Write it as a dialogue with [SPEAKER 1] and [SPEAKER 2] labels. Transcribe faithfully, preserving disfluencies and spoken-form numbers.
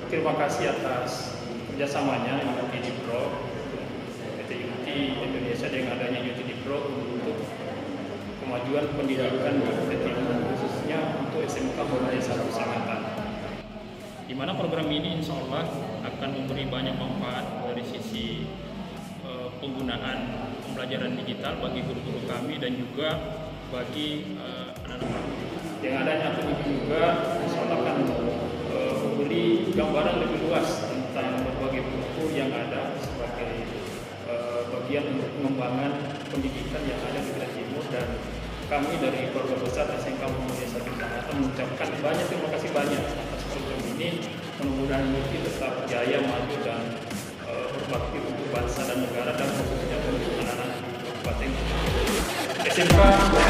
[SPEAKER 1] terima kasih atas kerjasamanya U T D Pro, P T U T Indonesia dengan adanya U T D Pro untuk kemajuan pendidikan di Kota Timur, khususnya untuk S M K Mulai satu Sangatan. Di mana program ini insya Allah akan memberi banyak manfaat dari sisi uh, penggunaan pembelajaran digital bagi guru-guru kami dan juga bagi uh, anak-anak kami. Yang adanya ini juga insya Allah akan uh, memberi gambaran lebih luas tentang berbagai buku yang ada sebagai uh, bagian untuk pengembangan pendidikan yang ada di Kota Timur, dan kami dari keluarga besar S M K Mulai satu Sangatan mengucapkan banyak terima kasih banyak atas program ini. Mudah-mudahan Mufti tetap jaya, maju, dan uh, berbakti untuk bangsa dan negara, dan khususnya untuk anak-anak di Kabupaten S M K